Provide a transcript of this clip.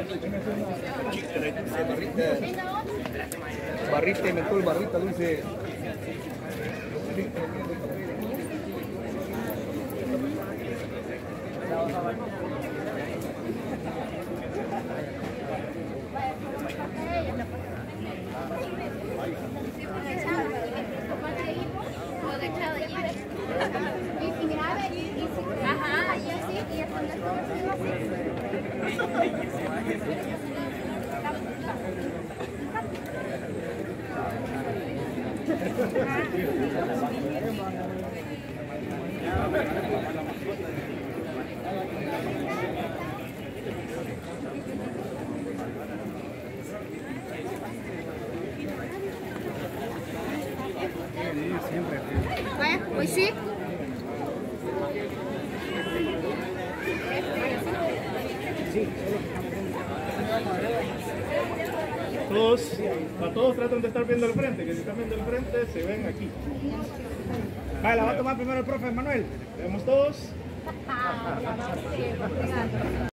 Barrita, mentol, barrita dulce. Ajá, y así, y vaya, pues sí. Todos tratan de estar viendo el frente, que si están viendo el frente se ven aquí. Vale, la va a tomar primero el profe Manuel. Vemos todos.